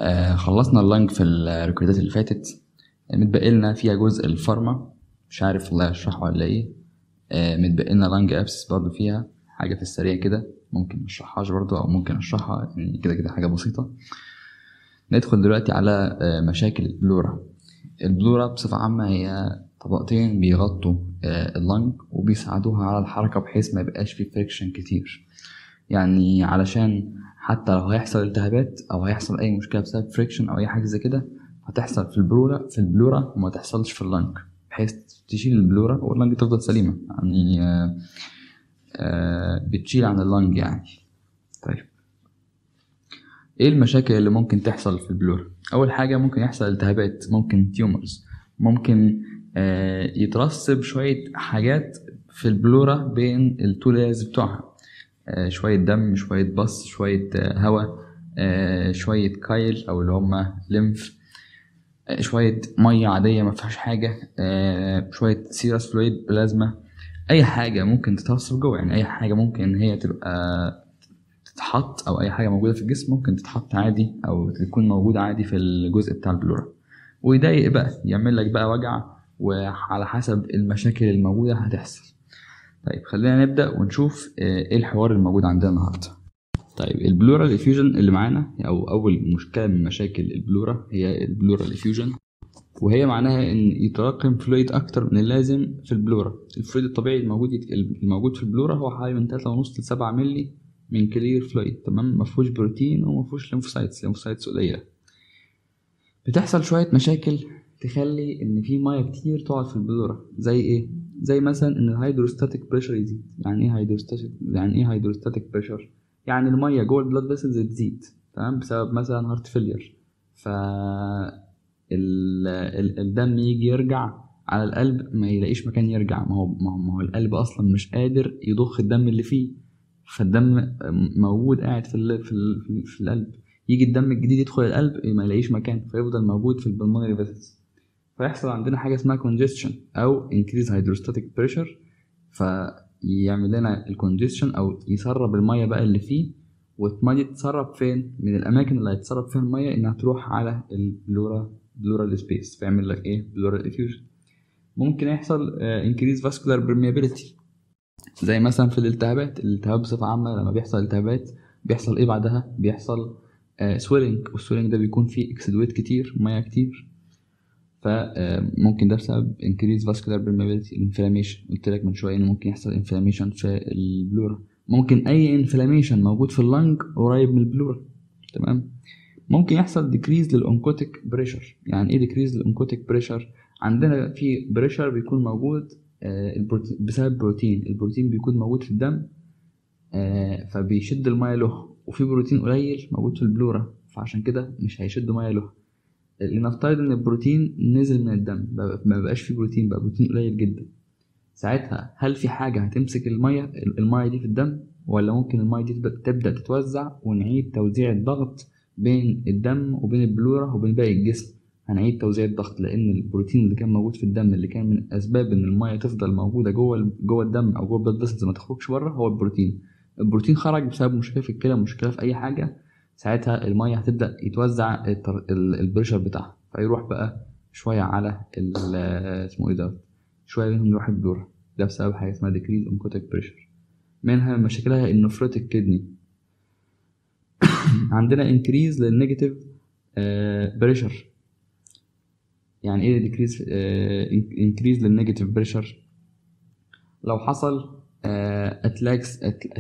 خلصنا اللنج في الريكوردات اللي فاتت. متبقي لنا فيها جزء الفارما، مش عارف والله اشرحه ولا ايه. متبقي لنا لانج ابس برضو فيها حاجه في السريع كده، ممكن مشرحهاش برضو او ممكن اشرحها، يعني كده حاجه بسيطه. ندخل دلوقتي على مشاكل البلورا. البلورا بصفه عامه هي طبقتين بيغطوا اللنج وبيساعدوها على الحركه بحيث ما يبقاش فيه فريكشن كتير، يعني علشان حتى لو هيحصل التهابات او هيحصل اي مشكله بسبب فريكشن او اي حاجه زي كده هتحصل في البلورا وما تحصلش في اللنج، بحيث تشيل البلورا واللنج تفضل سليمه، يعني بتشيل عن اللنج يعني. طيب ايه المشاكل اللي ممكن تحصل في البلورا؟ اول حاجه ممكن يحصل التهابات، ممكن تيومرز، ممكن يترسب شويه حاجات في البلورا بين التو لايرز بتوعها، شوية دم، شوية بص، شوية هواء، شوية كايل أو اللي هما ليمف، شوية مية عادية ما فيهاش حاجة، شوية سيرس فلويد بلازما، أي حاجة ممكن تترسب جوه، يعني أي حاجة ممكن هي تبقى تتحط أو أي حاجة موجودة في الجسم ممكن تتحط عادي أو تكون موجودة عادي في الجزء بتاع البلورا، ويضايق بقى، يعمل لك بقى وجع، وعلى حسب المشاكل الموجودة هتحصل. طيب خلينا نبدأ ونشوف ايه الحوار الموجود عندنا النهاردة. طيب البلورال افيوجن اللي معانا، او اول مشكلة من مشاكل البلورا هي البلورال افيوجن، وهي معناها ان يتراكم فلويد اكتر من اللازم في البلورا. الفلويد الطبيعي الموجود في البلورا هو حوالي من 3.5 ل 7 مللي من كلير فلويد، تمام، مفهوش بروتين ومفهوش ليمفوسايتس قليلة. بتحصل شوية مشاكل تخلي ان في ميه كتير تقعد في البلورا، زي ايه؟ زي مثلا ان الهيدروستاتيك بريشر يزيد. يعني ايه هيدروستاتيك بريشر؟ يعني الميه جوه البلاد فيسلز تزيد، تمام، بسبب مثلا هارت فيلير، ف الدم يجي يرجع على القلب ما يلاقيش مكان يرجع، ما هو القلب اصلا مش قادر يضخ الدم اللي فيه، فالدم موجود قاعد في القلب، يجي الدم الجديد يدخل القلب ما يلاقيش مكان فيفضل موجود في البلمونري فيسلز، فيحصل عندنا حاجه اسمها congestion او increase hydrostatic pressure، فيعمل لنا الكونجستشن او يسرب الميه بقى اللي فيه، والميه تتسرب فين؟ من الاماكن اللي هيتسرب فيها الميه انها تروح على البلورال سبيس، فيعمل لك ايه؟ بلورال افيوجن. ممكن يحصل increase vascular permeability، زي مثلا في الالتهاب بصفه عامه. لما بيحصل التهابات بيحصل ايه بعدها؟ بيحصل سويلنج، والسويلنج ده بيكون فيه اكسدويت كتير، ميه كتير، فممكن ده بسبب increase vascular permeability. inflammation، قلت لك من شويه ان ممكن يحصل inflammation في البلورا، ممكن اي inflammation موجود في اللنج قريب من البلورا، تمام. ممكن يحصل decrease للأونكوتيك بريشر. يعني ايه decrease للأونكوتيك بريشر؟ عندنا في بريشر بيكون موجود بسبب البروتين بيكون موجود في الدم، فبيشد الميه له، وفي بروتين قليل موجود في البلورا، فعشان كده مش هيشد ميه له. لنفترض ان البروتين نزل من الدم، ما بقاش فيه بروتين، بقى بروتين قليل جدا، ساعتها هل في حاجه هتمسك الميه دي في الدم، ولا ممكن الميه دي تبدا تتوزع ونعيد توزيع الضغط بين الدم وبين البلورا وبين باقي الجسم؟ هنعيد توزيع الضغط، لان البروتين اللي كان موجود في الدم اللي كان من اسباب ان الميه تفضل موجوده جوه الدم او جوه البلاد فيسلز ما تخرجش بره هو البروتين خرج بسبب مشكله في الكلى، مشكله في اي حاجه، ساعتها الميه هتبدا يتوزع البريشر بتاعها، فيروح بقى شويه على اسمه ايه ده، شويه منهم يروح البلورا، ده بسبب حاجه اسمها decrease oncotic pressure. منها مشاكلها النفروتيك كدني. عندنا increase للنيجاتيف بريشر. يعني ايه decrease increase للنيجاتيف بريشر؟ لو حصل اتلاكس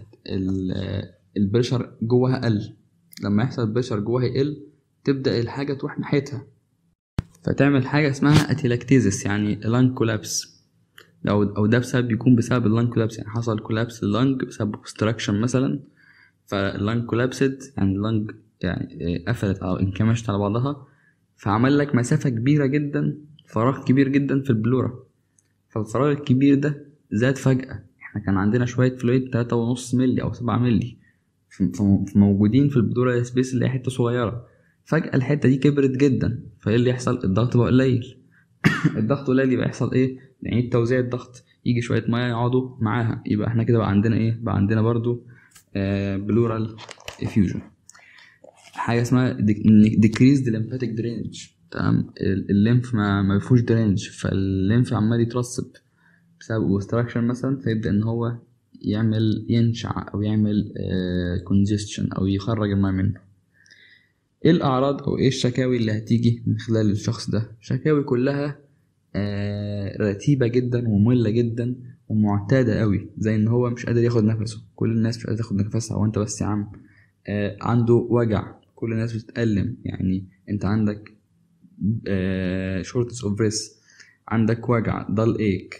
البريشر جواها قل، لما يحصل البريشر جواها يقل تبدا الحاجه تروح ناحيتها، فتعمل حاجه اسمها اتيلاكتيزس، يعني لانج كولابس. او ده بيكون بسبب اللانج كولابس، يعني حصل كولابس اللانج بسبب اوبستراكشن مثلا، فاللانج كولابسد، يعني اللانج يعني قفلت او انكمشت على بعضها، فعمل لك مسافه كبيره جدا، فراغ كبير جدا في البلورا، فالفراغ الكبير ده زاد فجاه. احنا كان عندنا شويه فلويد 3.5 مللي او 7 مللي موجودين في البلورا سبيس اللي هي حته صغيره، فجاه الحته دي كبرت جدا، فايه اللي يحصل؟ الضغط بقى قليل. الضغط قليل يبقى يحصل ايه؟ نعيد توزيع الضغط، يجي شويه ميه يقعدوا معاها، يبقى احنا كده بقى عندنا ايه؟ بقى عندنا برضو بلورال افيوجن. حاجه اسمها decreased lymphatic drainage. تمام، الليمف ما فيهوش درينج، فالليمف عمال يترسب بسبب اوبستراكشن مثلا، فيبدا ان هو ينشع او يعمل congestion او يخرج الماء منه. ايه الاعراض او ايه الشكاوي اللي هتيجي من خلال الشخص ده؟ شكاوي كلها رتيبة جدا ومملة جدا ومعتادة قوي، زي ان هو مش قادر ياخد نفسه، كل الناس مش قادرة تاخد نفسها، وانت بس يا عم. عنده وجع، كل الناس بتتألم، يعني انت عندك shortness of breath، عندك وجع dull ache.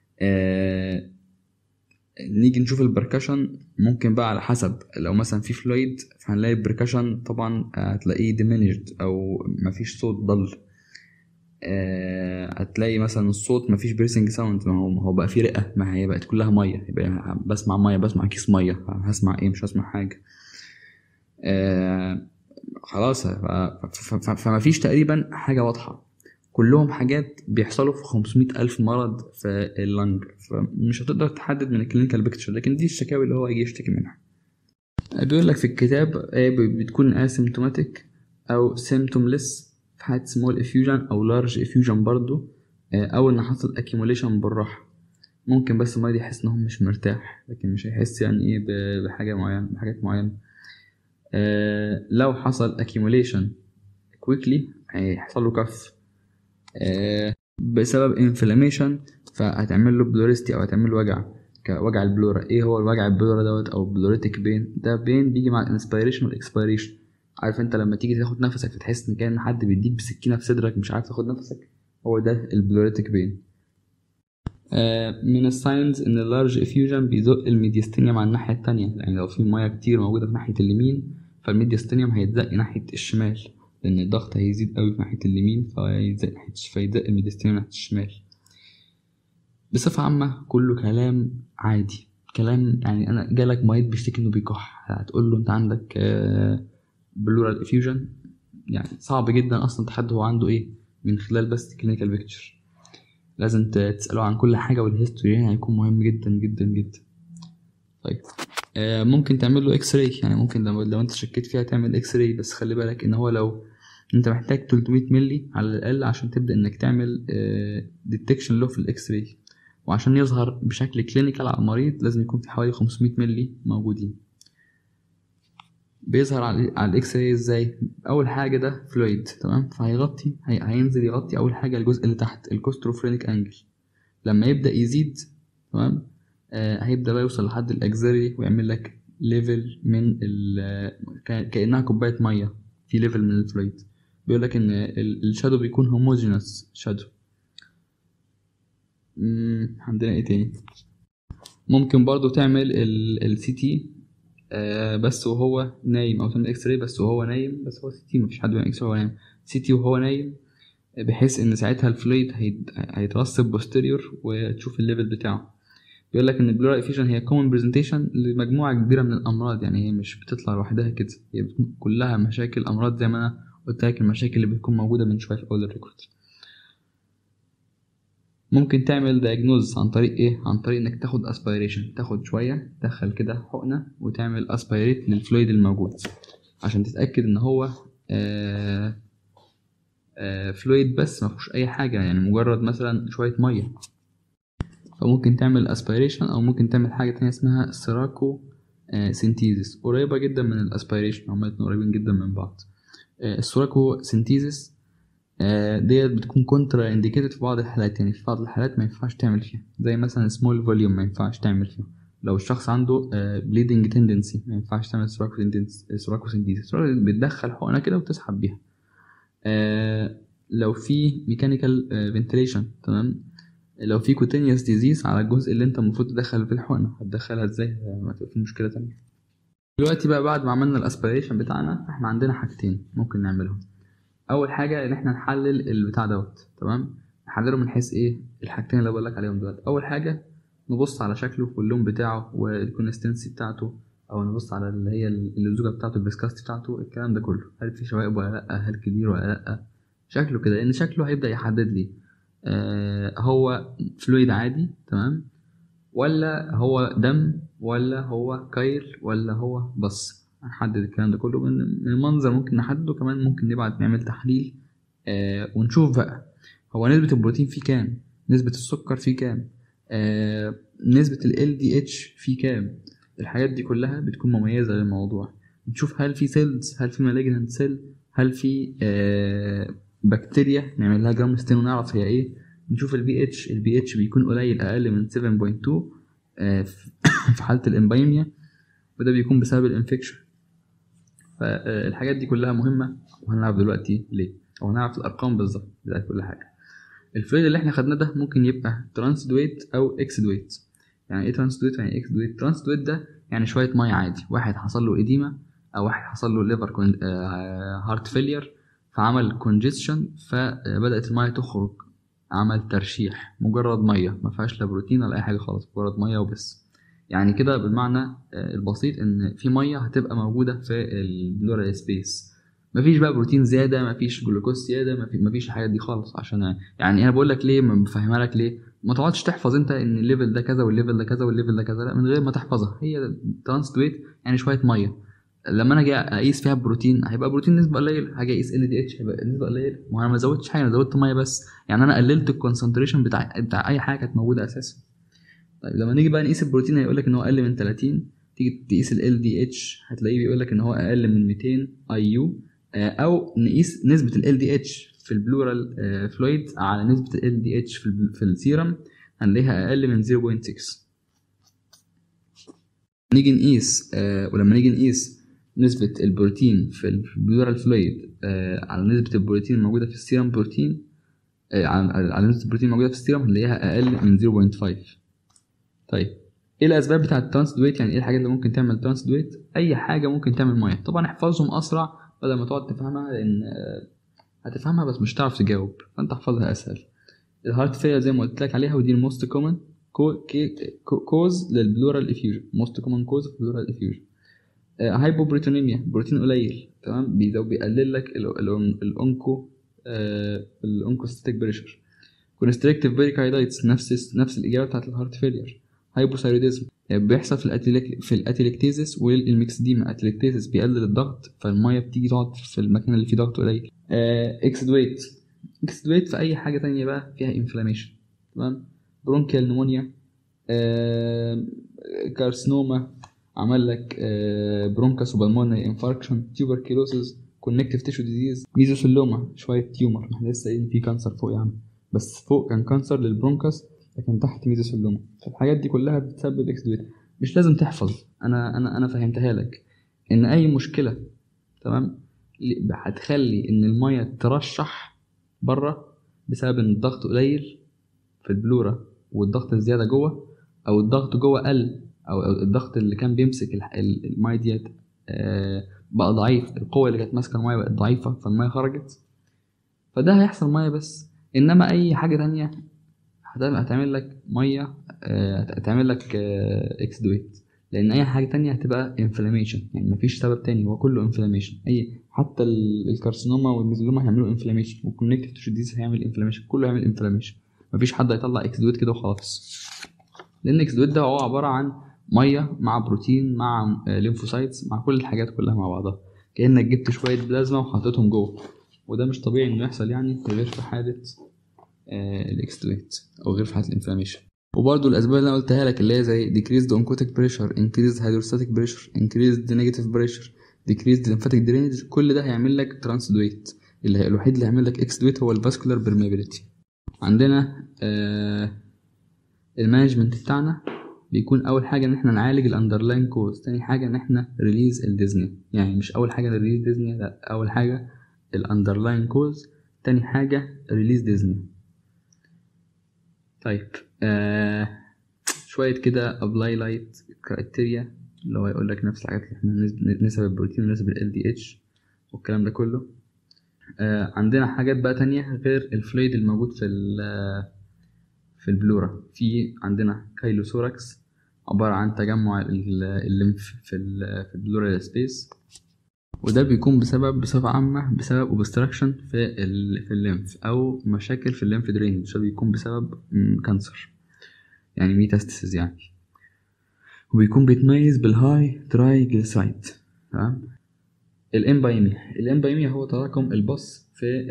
نيجي نشوف البركشن، ممكن بقى على حسب، لو مثلا في فلويد فهنلاقي البركشن طبعا هتلاقيه diminished او مفيش صوت ضل. هتلاقي مثلا الصوت مفيش بريسنج ساوند، ما هو بقى فيه رئة، ما هي بقت كلها مية، يبقى بسمع مية، بسمع كيس مية، هسمع ايه؟ مش هسمع حاجة. خلاص، فمفيش تقريبا حاجة واضحة، كلهم حاجات بيحصلوا في 500 ألف مرض في اللنج، فمش هتقدر تحدد من الكلينيكال بيكتشر، لكن دي الشكاوي اللي هو يجي يشتكي منها. بيقول لك في الكتاب بتكون اسيمتوماتيك او سيمتومليس في حالة سمول افيوجن او لارج افيوجن برضو، او ان حصل اكيموليشن بالراحة. ممكن بس المريض يحس ان هو مش مرتاح، لكن مش هيحس يعني ايه بحاجة معينة، بحاجات معينة. لو حصل accumulation quickly هيحصل له كف بسبب inflammation، فهتعمل له بلوريستي او هتعمل له وجع البلورا. ايه هو الوجع البلورا دوت او بلوريتك بين؟ ده بين بيجي مع الانسبيريشن والاكسبيريشن. عارف انت لما تيجي تاخد نفسك فتحس ان كان حد بيديك بسكينه في صدرك، مش عارف تاخد نفسك، هو ده البلوريتك بين. من الساينز ان اللارج افيوجن بيزق الميديستينيوم على الناحيه التانية، يعني لو في ميه كتير موجوده في ناحيه اليمين فالميديستينيوم هيتزق ناحيه الشمال، لان الضغط هيزيد قوي في ناحيه اليمين فيزق الميديستينيوم ناحيه الشمال. بصفه عامه كله كلام عادي، كلام يعني انا جالك مريض بيشتكي انه بيكح، هتقول له انت عندك بلورال افيوجن؟ يعني صعب جدا اصلا تحدد هو عنده ايه من خلال بس كلينيكال بيكتشر. لازم تسأله عن كل حاجة، والهيستوري هنا هيكون مهم جدا جدا جدا. طيب ممكن تعمل له اكس راي، يعني ممكن لو انت شكيت فيها تعمل اكس راي، بس خلي بالك ان هو لو انت محتاج 300 ملي على الاقل عشان تبدأ انك تعمل ديتكشن له في الاكس راي، وعشان يظهر بشكل كلينيكال على المريض لازم يكون في حوالي 500 ملي موجودين. بيظهر على الاكس راي ازاي؟ اول حاجه ده فلويد، تمام، فهيغطي هينزل يغطي اول حاجه الجزء اللي تحت الكوستروفرينيك انجل. لما يبدا يزيد، تمام، هيبدا بقى يوصل لحد الاكزيري ويعمل لك ليفل من كانها كوبايه ميه في ليفل من الفلويد. بيقول لك ان الشادو بيكون هوموجينوس شادو. عندنا ايه تاني؟ ممكن برضو تعمل السي تي بس وهو نايم، او تعمل اكس راي بس وهو نايم، بس هو سي تي، مفيش حد بيعمل اكس راي وهو نايم، سي تي وهو نايم، بحيث ان ساعتها الفلويد هيترسب بوستيريور وتشوف الليفل بتاعه. بيقول لك ان البلورال افيوجن هي كومن برزنتيشن لمجموعه كبيره من الامراض، يعني هي مش بتطلع لوحدها كده، هي بتكون كلها مشاكل امراض، زي ما انا قلت لك المشاكل اللي بتكون موجوده من شويه في اول الريكورد. ممكن تعمل دايجنوز عن طريق ايه؟ عن طريق انك تاخد اسبيريشن، تاخد شويه تدخل كده حقنه وتعمل اسبيريت للفلويد الموجود عشان تتاكد ان هو فلويد بس ما فيهوش اي حاجه، يعني مجرد مثلا شويه ميه. فممكن تعمل اسبيريشن او ممكن تعمل حاجه تانية اسمها سيراكو سينتيزيس، قريبه جدا من الاسبيريشن، هما الاتنين قريبين جدا من بعض. السيراكو سينتيزيس ديت بتكون كونترا انديكيتد في بعض الحالات، يعني في بعض الحالات ما ينفعش تعمل فيها، زي مثلا سمول فوليوم ما ينفعش تعمل فيها، لو الشخص عنده بليدنج تندنسي ما ينفعش تعمل سيراكو سينتيزيس، بتدخل حقنه كده وتسحب بيها. لو في ميكانيكال فنتيليشن، تمام، لو في كوتينيوس ديزيز على الجزء اللي انت المفروض تدخل في الحقنه، هتدخلها ازاي؟ ما تبقى في مشكله تانية. دلوقتي بقى بعد ما عملنا الاسبيريشن بتاعنا، احنا عندنا حاجتين ممكن نعملهم. اول حاجه ان احنا نحلل البتاع دوت، تمام، نحلله من حيث ايه؟ الحاجتين اللي بقول لك عليهم دلوقتي. اول حاجه نبص على شكله واللون بتاعه والكونستنسي بتاعته، او نبص على اللي هي اللزوجه بتاعته، الفيسكاستي بتاعته، الكلام ده كله، هل في شوائب ولا لا، هل كبير ولا لا، شكله كده، لان شكله هيبدا يحدد لي هو فلويد عادي، تمام، ولا هو دم، ولا هو كايل، ولا هو بص. هنحدد الكلام ده كله من المنظر، ممكن نحدده كمان، ممكن نبعت نعمل تحليل ونشوف بقى هو نسبة البروتين فيه كام، نسبة السكر فيه كام، نسبة ال LDH فيه كام. الحاجات دي كلها بتكون مميزة للموضوع. نشوف هل في سيلز، هل في مالجنانت سيل، هل في بكتيريا، نعمل لها جرام ستين ونعرف هي ايه. نشوف ال pH بيكون قليل اقل من 7.2 في حالة الامبايميا، وده بيكون بسبب الانفكشن. فالحاجات دي كلها مهمة، وهنعرف دلوقتي ليه، او هنعرف الارقام بالظبط بتاعت كل حاجة. الفلويد اللي احنا خدناه ده ممكن يبقى ترانسدويت او اكسدويت. يعني ايه ترانسدويت يعني اكسدويت؟ ترانسدويت ده يعني شويه ميه عادي، واحد حصل له اديمه او واحد حصل له ليفر هارت فيلير، فعمل كونجستشن، فبدات الميه تخرج، عمل ترشيح، مجرد ميه ما فيهاش لا بروتين ولا اي حاجه خالص، مجرد ميه وبس. يعني كده بالمعنى البسيط ان في ميه هتبقى موجوده في البلورال سبيس، مفيش بقى بروتين زياده، مفيش جلوكوز زياده، مفيش الحاجات دي خالص. عشان يعني انا بقول لك ليه، ما بفهمها لك ليه، ما تقعدش تحفظ انت ان الليفل ده كذا والليفل ده كذا والليفل ده كذا، لا، من غير ما تحفظها. هي ترانسدويت يعني شويه ميه، لما انا اجي اقيس فيها بروتين هيبقى بروتين نسبه قليله، هاجي اقيس LDH هيبقى نسبه قليله، ما انا ما زودتش حاجه، انا زودت ميه بس، يعني انا قللت الكونسنتريشن بتاع اي حاجه كانت موجوده اساسا. طيب لما نيجي بقى نقيس البروتين هيقول لك ان هو اقل من 30، تيجي تقيس ال LDH هتلاقيه بيقول لك ان هو اقل من 200 IU، او نقيس نسبه ال LDH في البلورال فلويد على نسبه ال LDH في السيرم، هنلاقيها اقل من 0.6. نيجي نقيس ولما نيجي نقيس نسبه البروتين في البلورال فلويد على نسبه البروتين الموجوده في السيرم بروتين، على نسبه البروتين الموجوده في السيرم هنلاقيها اقل من 0.5. طيب ايه الاسباب بتاعه الترانسدويت؟ يعني ايه الحاجات اللي ممكن تعمل ترانسدويت؟ اي حاجه ممكن تعمل ميه. طبعا احفظهم اسرع بدل ما تقعد تفهمها، لان هتفهمها بس مش هتعرف تجاوب، فانت احفظها اسهل. الهارت فيلر زي ما قلت لك عليها، ودي الموست كومن كوز للبلورال افيوجن، موست كومن كوز في البلورال افيوجن. هايبوبروتينيميا، بروتين قليل، تمام، بيقلل لك الانكوستاتيك بريشر. كونستريكتيف بيريكاردايتس، نفس الاجابه بتاعت الهارت فيلير. هايبوثايروديزم بيحصل في الاتيلكتيزس والميكسديما. اتيلكتيزس بيقلل الضغط، فالميه بتيجي تقعد في المكان اللي فيه ضغط قليل. اكسدويت في اي حاجه تانية بقى فيها انفلاميشن، تمام. برونكيال نمونيا، كارسنوما، عمل لك برونكاس وبالمونري انفاركشن، تيوبركيلوسيس، كونكتيف تيشو ديزيز، ميزوثيلوما، شويه تيومر، احنا لسه قايلين في كانسر فوق يا عم، بس فوق كان كانسر للبرونكاس لكن تحت ميزوثيلوما. فالحاجات دي كلها بتسبب اكسدويت. مش لازم تحفظ، انا فهمتها لك ان اي مشكله، تمام، هتخلي ان الميه ترشح بره بسبب ان الضغط قليل في البلورة والضغط الزياده جوه، او الضغط جوه قل، او الضغط اللي كان بيمسك الميه ديت بقى ضعيف، القوه اللي كانت ماسكه الميه بقت ضعيفه فالميه خرجت، فده هيحصل ميه بس. انما اي حاجه تانية هتعمل لك ميه، هتعمل لك اكسدويت، لان اي حاجه تانية هتبقى انفلاميشن، يعني مفيش سبب تاني، هو كله انفلاميشن. حتى الكارسينوما والميزوما هيعملوا انفلاميشن، والكونكتيف تيشو ديزيز هيعمل انفلاميشن، كله هيعمل انفلاميشن. مفيش حد هيطلع اكسدويت كده وخلاص، لان اكسدويت ده هو عباره عن ميه مع بروتين مع ليمفوسايتس مع كل الحاجات كلها مع بعضها، كانك جبت شويه بلازما وحطيتهم جوه، وده مش طبيعي انه يحصل، يعني غير في حاله الاكسدويت او غير في حاله الانفلاميشن. وبرضه الاسباب اللي انا قلتها لك اللي هي زي decreased oncotic pressure, increased hydrostatic pressure, increased negative pressure, decreased lymphatic drainage، كل ده هيعمل لك ترانسدويت. الوحيد اللي هيعمل لك اكسدويت هو الفاسكولار بيرميابيليتي. عندنا المانجمنت بتاعنا بيكون اول حاجه ان احنا نعالج الاندرلاين كوز، تاني حاجه ان احنا ريليز الديزني، يعني مش اول حاجه ريليز ديزني، لا، اول حاجه الاندرلاين كوز، تاني حاجه ريليز ديزني. طيب شويه كده ابلاي لايت كرايتيريا، اللي هو يقول لك نفس الحاجات اللي احنا نسب البروتين ونسب ال LDH والكلام ده كله. عندنا حاجات بقى تانية غير الفلويد الموجود في البلورا. في عندنا كايلوسوراكس، عبارة عن تجمع الليمف في البلورال سبيس، وده بيكون بصفة عامة بسبب اوبستراكشن في الليمف او مشاكل في الليمف درينج، ده بيكون بسبب كانسر، يعني ميتاستاسيس يعني. وبيكون بيتميز بالهاي ترايجليسرايد، تمام. الامبايميا هو تراكم البص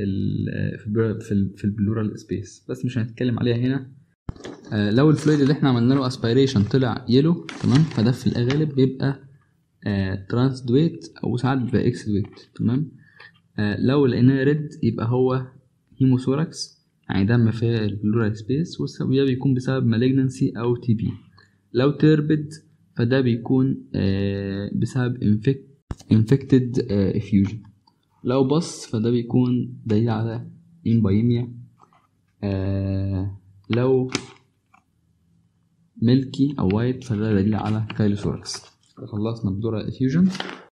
في البلورال سبيس، بس مش هنتكلم عليها هنا. لو الفلويد اللي احنا عملنا له اسبيريشن طلع يلو، تمام، فده في الغالب بيبقى ترانس دويت او ساعات بيبقى اكس دويت، تمام. لو لقيناه ريد يبقى هو هيموثوركس، يعني دم في البلورال سبيس، وده بيكون بسبب مالجنسي او تي بي. لو تربد فده بيكون بسبب infected effusion. لو بص فده بيكون دليل على امبايميا. لو ملكي او وايت فده دليل على كايلوثوركس. خلصنا بدورة effusion.